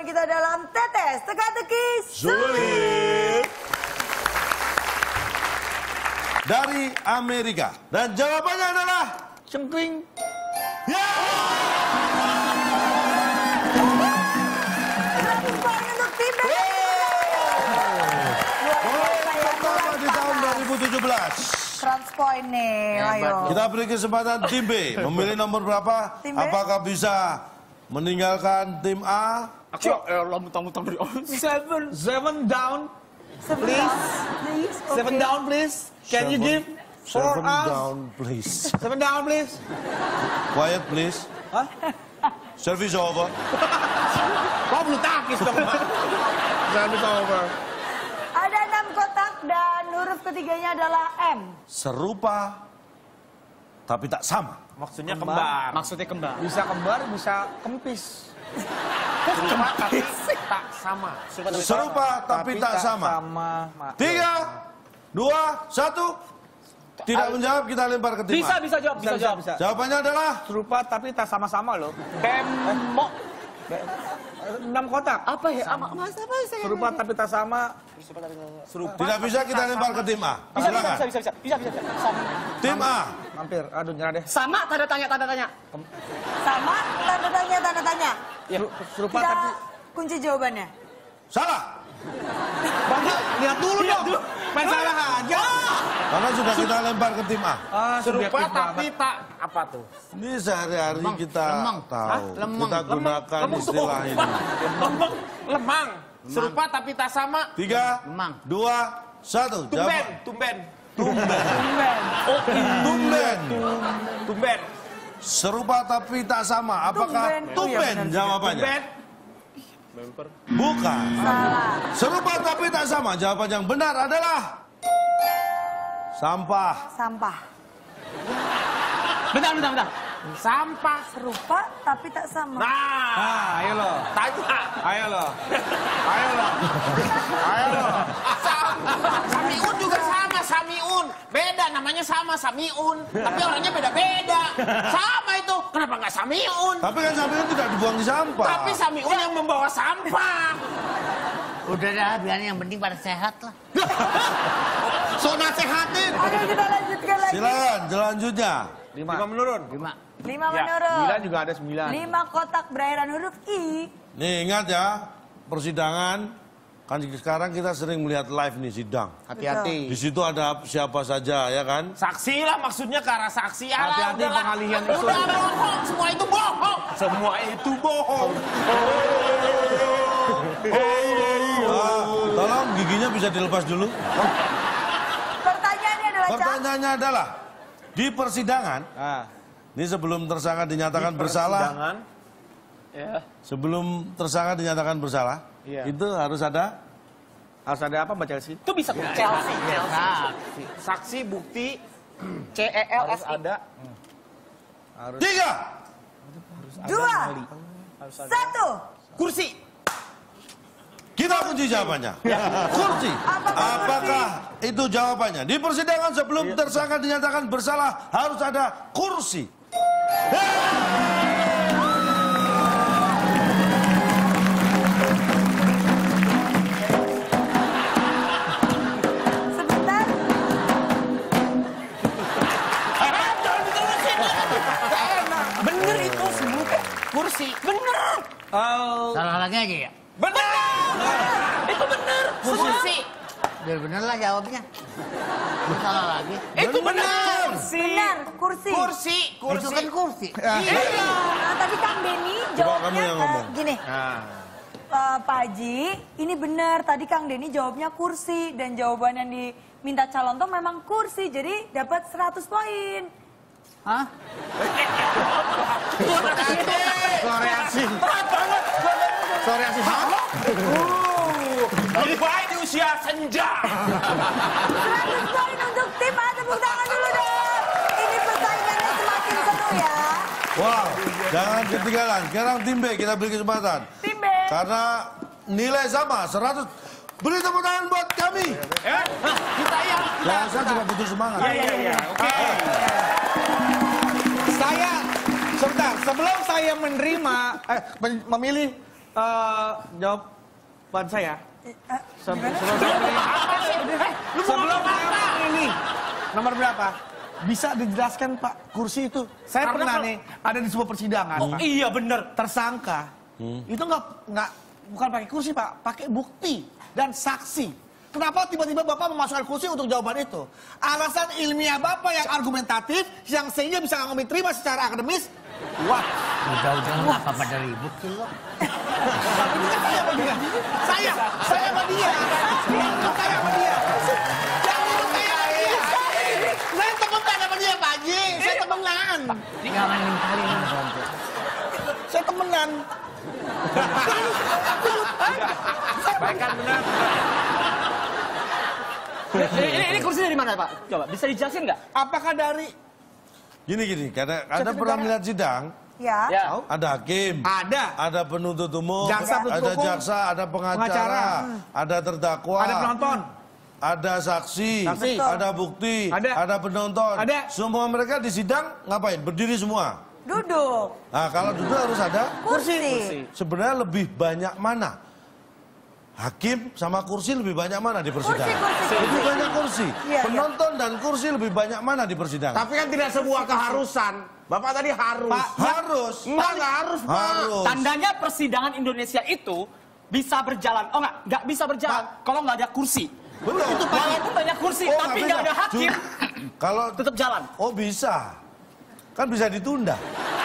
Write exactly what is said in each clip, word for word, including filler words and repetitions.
jawaban kita dalam tetes teka-teki sulit dari Amerika. Dan jawabannya adalah cengkring. Ya! seratus poin untuk tim B. Pertama di tahun dua ribu tujuh belas. seratus poin nih, ayo. Kita beri kesempatan tim B memilih nomor berapa? Tim B? Apakah bisa meninggalkan tim A? Aku ya Allah mutang-mutang dari Seven, seven down, please. Please, Seven okay. down, please. Can you give for Seven us? down, please. Seven down, please. Quiet, please. Hah? Service over. Kau bulu tangkis dong. Service over. Ada enam kotak dan huruf ketiganya adalah M. Serupa, tapi tak sama. Maksudnya kembar. Maksudnya kembar. Bisa kembar, bisa kempis. Serupa tapi tak sama. Serupa, tapi tak sama. Tiga, dua, satu. Tidak menjawab, kita lempar ke tim Bisa, A. bisa jawab, bisa jawab. Bisa. Jawabannya adalah Serupa tapi tak sama-sama loh. Bemo. Enam kotak. Apa ya? Mas apa sih? Serupa tapi tak sama. Serupa. tidak bisa, kita lempar ke tim A. Bisa, bisa, Silakan. bisa, bisa, bisa, bisa, bisa, bisa. Sama. Tim A. Mampir, aduh nyerah deh. Sama, tanda tanya, tanda tanya. Sama, tanda tanya, tanda tanya. Ya, serupa Kita tapi... kunci jawabannya. Salah. Bang, lihat dulu dong. Main salah aja. Karena sudah kita lempar ke tim A. Ah, Serupa tapi tak apa tuh? Ini sehari-hari kita lemang. tahu. Hah? Lemang. Kita gunakan Lemang. istilah ini. Lemang. Lemang. Serupa tapi tak sama. Tiga, Lemang. dua, satu. Tumben, Jawab. tumben. Tumben. Oh, Tumben. tumben. Serupa tapi tak sama. Apakah Tumben. tumben, Oh, iya, benar juga. jawabannya? Tumben. Bukan. Salah. Serupa tapi tak sama. Jawaban yang benar adalah sampah. Sampah. Bentar, bentar, bentar. Sampah. Serupa tapi tak sama. Nah, Ah, ayo lo. tanya. Ayo lo. Ayo lo. Ayo lo. Samiun juga sama, Samiun. Beda, namanya sama, Samiun. Tapi orangnya beda-beda. Sama itu, kenapa nggak Samiun? Tapi kan sampah itu tidak dibuang di sampah. Tapi Samiun yang membawa sampah. Udah dah, biar yang penting pada sehat lah. So nasehatin. Oke, kita lanjutkan lagi. Silakan, selanjutnya. Lima. Lima menurun. Lima. Lima Ya, menurut. sembilan juga ada sembilan. Lima kotak berakhiran huruf I. Nih ingat ya, persidangan. Kan sekarang kita sering melihat live nih sidang. Hati-hati. Di situ ada siapa saja ya kan? Saksi lah maksudnya ke arah saksi. Alah, Hati-hati udahlah. pengalihan isu. Udah bohong, semua itu bohong. Semua itu bohong. Ah, tolong giginya bisa dilepas dulu. Pertanyaannya adalah Cak. Pertanyaannya adalah di persidangan, Ah. ini sebelum tersangka dinyatakan bersalah, Jangan. Ya. sebelum tersangka dinyatakan bersalah, Iya. itu harus ada Harus ada apa Mbak Chelsea? Itu bisa tuh Chelsea, Chelsea. Saksi, bukti, C E L S I. Ada. Harus tiga. Dua. Satu. Kursi. Kita kunci jawabannya. Kursi. Apakah itu jawabannya? Di persidangan sebelum tersangka dinyatakan bersalah harus ada kursi. Sebentar. Bener itu semua kursi. Bener. Oh. Salah lagi aja ya. Bener. Itu bener. Kursi. Biar bener lah jawabnya. Salah lagi. Itu bener. Benar, kursi. Kursi. Itu Kursi. kan kursi. Iya. Nah, tadi Kang Denny Coba jawabnya kamu yang ke- ngomong. gini. Nah. Eh, Pak Haji, ini benar. Tadi Kang Denny jawabnya kursi. Dan jawaban yang diminta calon tuh memang kursi. Jadi dapat seratus poin. Hah? Sore asin. Sore asin. Lebih baik di usia senja. seratus poin untuk tim A. Tepuk tangan dulu dong. Ini persaingannya semakin seru ya. Wow, jangan ketinggalan. Sekarang tim B kita beri kesempatan. Tim B. Karena nilai sama, seratus. Beri tepuk tangan buat kami. Ya, nah, kita yang. Jangan saya sudah putus semangat. Iya, iya, iya. Oke. Saya sebentar, sebelum saya menerima eh, men- memilih uh, jawaban saya. Eh, Se- gimana? Sebelum saya pilih, sebelum saya pilih nomor berapa? Bisa dijelaskan Pak, kursi itu. Saya Karena pernah kalau- nih ada di sebuah persidangan. Oh Pak. iya bener. Tersangka itu nggak nggak bukan pakai kursi Pak, pakai bukti dan saksi. Kenapa tiba-tiba Bapak memasukkan kursi untuk jawaban itu? Alasan ilmiah Bapak yang argumentatif, yang sehingga bisa kami terima secara akademis. Wah, Udah-udah nggak apa-apa dari ribut sih lo. saya sama dia. Saya, saya sama dia. Saya sama dia. Yang itu saya sama dia. Saya temenan sama dia Pak Haji. Saya temenan. Jangan mintalin bantu. Saya temenan. Baikkan benar. Ini, ini, ini kursi dari mana Pak? Coba bisa dijelasin nggak? Apakah dari Gini gini, karena Anda pernah melihat sidang, Ya. Ya. ada hakim, ada ada penuntut umum, Jaksa penuntut ada umum, jaksa, ada pengacara, pengacara. ada terdakwa, ada penonton? ada saksi, Saksi. ada bukti, Ada. ada penonton. Ada. Semua mereka di sidang ngapain? Berdiri semua. Duduk. Nah, kalau duduk harus ada. Kursi. Sebenarnya lebih banyak mana? Hakim sama kursi lebih banyak mana di persidangan? Kursi, kursi, Lebih kursi. banyak kursi. Iya, iya. Penonton dan kursi lebih banyak mana di persidangan? Tapi kan tidak sebuah keharusan. Bapak tadi harus. Pak, Harus. Enggak, enggak harus, Pak. Harus. Tandanya persidangan Indonesia itu bisa berjalan. Oh nggak, nggak bisa berjalan kalau nggak ada kursi. Belum. Itu walaupun banyak kursi, Oh, tapi nggak nggak bisa. ada hakim, Ju- Kalau tetap jalan. oh bisa, kan bisa ditunda.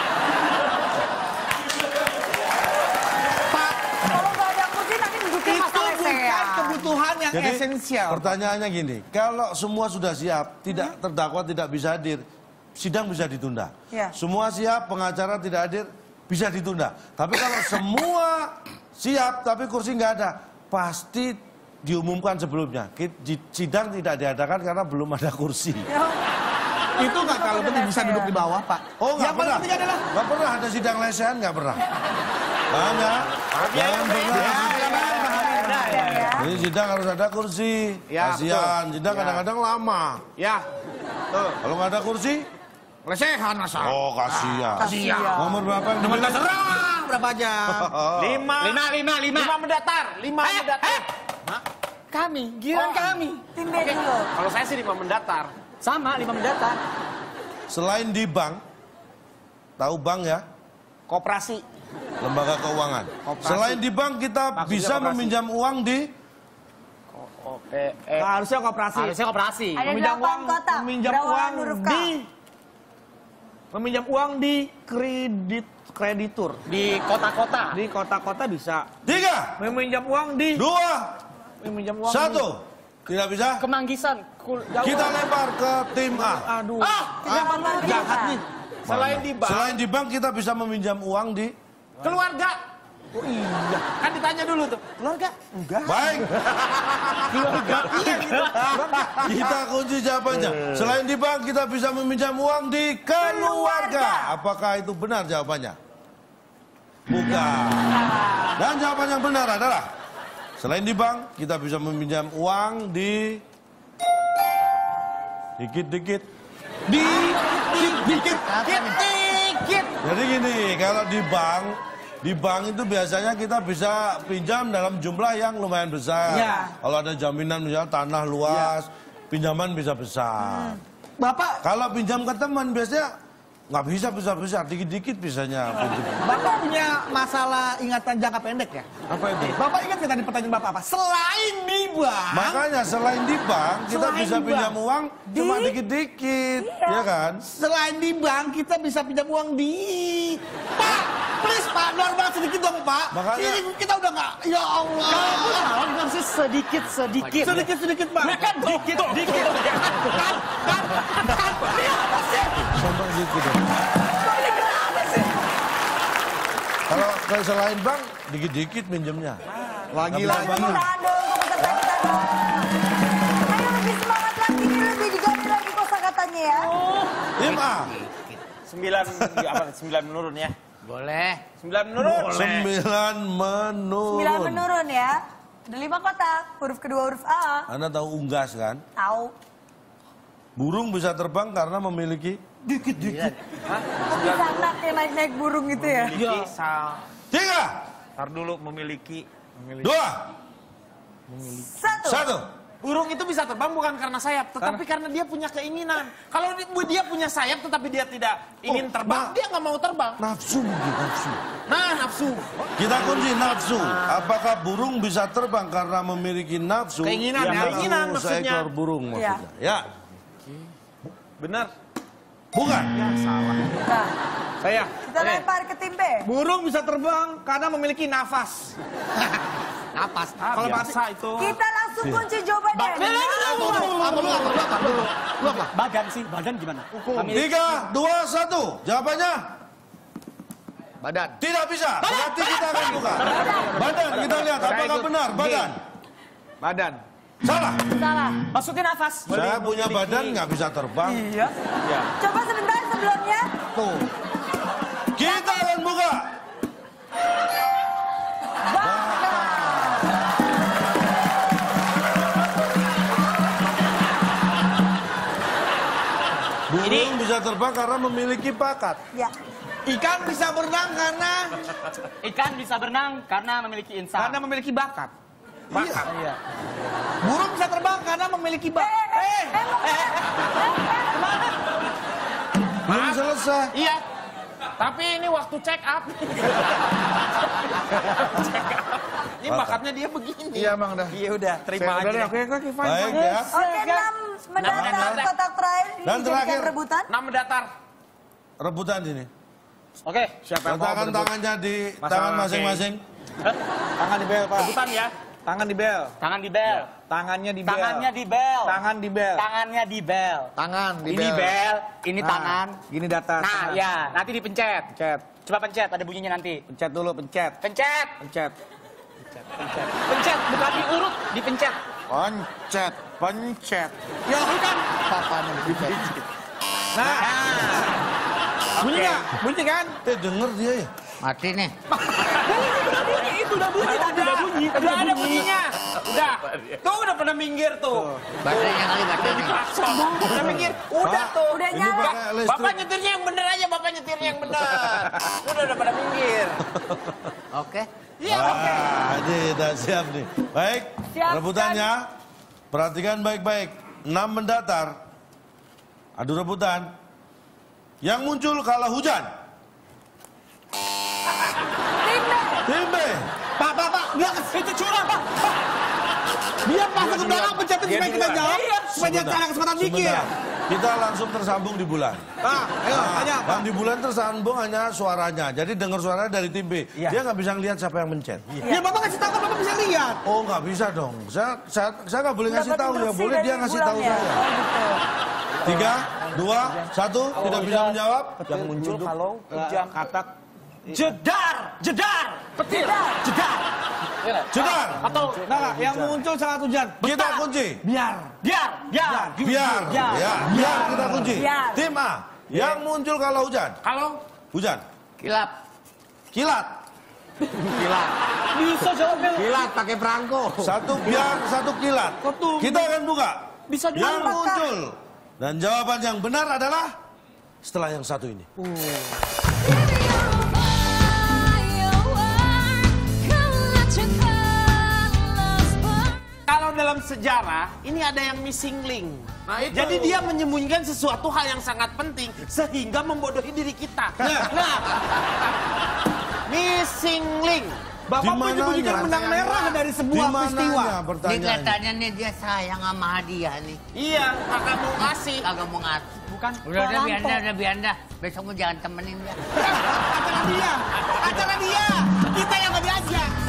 Kalau nggak ada kursi nanti duduknya Itu masalah bukan saya. kebutuhan yang Jadi esensial. pertanyaannya gini, kalau semua sudah siap, tidak terdakwa tidak bisa hadir, sidang bisa ditunda. Ya. Semua siap, pengacara tidak hadir, bisa ditunda. Tapi kalau semua siap tapi kursi nggak ada, pasti diumumkan sebelumnya. Ki- di- Sidang tidak diadakan karena belum ada kursi. Itu nggak kalau penting bisa duduk di bawah Pak. Oh nggak yang paling pernah, penting adalah nggak pernah ada sidang lesehan, nggak pernah. Banyak, jangan pernah. Jadi sidang harus ada kursi. Ya, Kasihan, betul. sidang Ya. kadang-kadang lama. Ya. Tuh. Kalau nggak ada kursi, Lesehan masa. oh kasihan. Kasihan. Nomor berapa yang dibeli? terserah berapa jam. Lima. Lima, lima, lima. Lima mendatar. Lima Eh, mendatar. eh. Kami, giliran kami. Tim B dulu. Kalau saya sih lima mendatar. Sama, lima mendatar. Selain di bank, tahu bank ya, Koperasi. lembaga keuangan. Koperasi. Selain di bank kita Maksudnya bisa koperasi. meminjam uang di Oke. Eh. Nah, harusnya koperasi. Harusnya koperasi. Ada meminjam delapan uang, kotak. meminjam Berawalan uang huruf K. di meminjam uang di kredit kreditur. Di kota-kota. Di kota-kota bisa. tiga, Meminjam uang di dua, meminjam uang satu. Tidak bisa? Kemanggisan. Kul- Kita lempar ke tim A. di aduh. Ah, Delapan luar jahat biasa. nih. selain di bank, Selain di bank kita bisa meminjam uang di keluarga. Oh iya. Kan ditanya dulu tuh. Keluarga? Enggak. baik. Keluarga. Iya gitu. Keluarga. Kita kunci jawabannya. Selain di bank kita bisa meminjam uang di keluarga. Apakah itu benar jawabannya? Bukan. Dan jawaban yang benar adalah selain di bank kita bisa meminjam uang di dikit-dikit. Di dikit dikit. Dikit. Jadi gini, kalau di bank, di bank itu biasanya kita bisa pinjam dalam jumlah yang lumayan besar. Ya. Kalau ada jaminan misalnya tanah luas, pinjaman bisa besar. Bapak Kalau pinjam ke teman biasanya nggak bisa besar-besar, dikit-dikit bisanya pinjam. Bapak punya masalah ingatan jangka pendek ya? Apa itu? Bapak ingat nggak tadi pertanyaan Bapak apa? Selain di bank, Makanya selain di bank kita Selain bisa di pinjam bank. uang cuma Di- dikit-dikit, Iya. ya kan? selain di bank kita bisa pinjam uang di Pak, please Pak, normal sedikit dong Pak. Makanya- Ini kita udah nggak, ya Allah. Kamu tahu nggak sih sedikit-sedikit. Sedikit sedikit Pak. Mereka dikit-dikit. Sampai gitu dong. Kalau kalau selain bank dikit-dikit minjemnya. Lagi-lagi. Tepuk tangan dong untuk peserta kita dong. Ayo lebih semangat lagi nih, lebih digali lagi kosakatanya ya. Tim A. Sembilan, ya, apa, sembilan menurun ya. Boleh. Sembilan menurun. Sembilan menurun. Sembilan menurun ya. Ada lima kotak. Huruf kedua huruf A. Anda tahu unggas kan? Tahu. Burung bisa terbang karena memiliki Kok bisa enak ya naik-naik burung gitu ya? Memiliki sal. tiga, Ntar dulu memiliki. memiliki. Dua. Satu. Satu. Burung itu bisa terbang bukan karena sayap, tetapi karena, karena dia punya keinginan. Kalau dia punya sayap tetapi dia tidak ingin Oh, terbang, nah. dia nggak mau terbang. Nafsu mungkin, nafsu. Nah, nafsu. Kita kunci nafsu. Apakah burung bisa terbang karena memiliki nafsu? Keinginan, ya, Nafsu keinginan maksudnya. seekor burung maksudnya. Ya. Benar. Bukan. Ya, salah. Nah, Saya. kita lempar ke tim B. Burung bisa terbang karena memiliki nafas. Napas. Ah, Kalau biasa itu. Kita langsung kunci jawabannya. Ba- Nah, Apa lu, apa lu, apa lu, apa lu? Lu apa? Badan sih, badan gimana? Memiliki- Tiga, dua, satu. Jawabannya Badan. tidak bisa. Berarti kita akan buka. Badan, kita lihat apakah benar. Badan. Badan. Salah. Salah. Maksudnya nafas. Saya punya badan nggak bisa terbang. Iya. Coba sebentar sebelumnya. Tuh. Kita akan buka. Burung bisa terbang karena memiliki bakat. Ya. Ikan bisa berenang karena Ikan bisa berenang karena memiliki insan. karena memiliki bakat. Bakat. Iya. Burung bisa terbang karena memiliki bakat. Eh, eh, eh, Belum selesai. Iya. Tapi ini waktu check up. Ini bakatnya dia begini. Iya, Bang, dah. Iya udah, terima Udah, aja. Oke, oke, fine. Baik fine. ya. Oke, enam mendatar mendatar. kotak terakhir ini Dan terakhir. dijadikan rebutan. Enam mendatar. Rebutan ini. Oke. Siapa yang mau Letakkan berebut? tangannya di Masalah, tangan oke. masing-masing. Tangan di bel, Pak. Rebutan ya. Tangan di bel. Tangan di bel. Tangannya di bel. Tangannya di bel. Tangan di bel. Tangannya di bel. Tangan di Ini bel, ini Nah, tangan. Gini di atas. Nah, tangan. ya, nanti dipencet. Pencet. Coba pencet, ada bunyinya nanti. Pencet dulu, pencet. Pencet. Pencet. Pencet, bukan diurut, dipencet. Pencet. Pencet. Ya, bukan. Papanya dipet. Nah. Bunyi nggak? Bunyi kan? Eh denger dia ya. Mati nih. Itu udah bunyi, tadi udah bunyi. tadi Udah udah ada bunyi. bunyinya. Udah. Tuh udah pada minggir tuh. Baterainya kali baterainya. Langsung. Udah minggir. Udah Pak, tuh. Udah ini nyala. pakai listrik. Bapak nyetirnya yang bener aja, bapak nyetirnya yang bener. Udah udah pada minggir. Oke. Iya, oke. Ah, ini udah siap nih. Baik, Siap, rebutannya. Perhatikan baik-baik. Enam mendatar. Adu rebutan. Yang muncul kalau hujan. Tim B. Tim B. Pak, Pak, Pak. Nggak, itu curang, Pak. Pak. Dia masuk ke belakang pencetin supaya kita jawab. Supaya dia cari kesempatan mikir. Sebentar. Kita langsung tersambung di bulan. Pak, ayo, tanya, Pak. Dan di bulan tersambung hanya suaranya. Jadi dengar suaranya dari tim B. Dia nggak bisa ngelihat siapa yang mencet. Ya, Bapak ngasih tahu kan Bapak bisa lihat. Oh nggak bisa dong. Saya saya saya nggak boleh ngasih Dapat tahu ya. instruksi Boleh dari dia ngasih tahu bulannya. saya. Oh, gitu. Tiga, dua, satu. Tidak bisa menjawab. Yang muncul kalau hujan. Katak. Jedar, jedar, petir, jedar. Jedar. Atau Nggak, nggak. Yang muncul saat hujan. Kita kunci. Biar. biar, biar, Biar. biar. Ya, biar kita kunci. Biar. Tim A. Yang muncul kalau hujan. Kalau Hujan. Kilap. Kilat. Bisa jawabnya. Kilat pakai perangko. Satu biar, satu kilat. Kita akan buka. Bisa Yang dibuka. muncul. Dan jawaban yang benar adalah setelah yang satu ini. kalau dalam sejarah ini ada yang missing link. Nah, itu. Jadi dia menyembunyikan sesuatu hal yang sangat penting sehingga membodohi diri kita. Nah, missing link. Bapak Di mananya? menyembunyikan benang merah dari sebuah Di mananya peristiwa. Ini pertanyaannya? kelihatannya nih dia sayang sama hadiah nih. Iya, kakak mau kasih. Kagak mau ngasih. Bukan. Udah, udah, perampok. bianda, udah, bianda. Besok mau jangan temenin dia. Acara dia. Acara dia. Kita yang nggak diajak.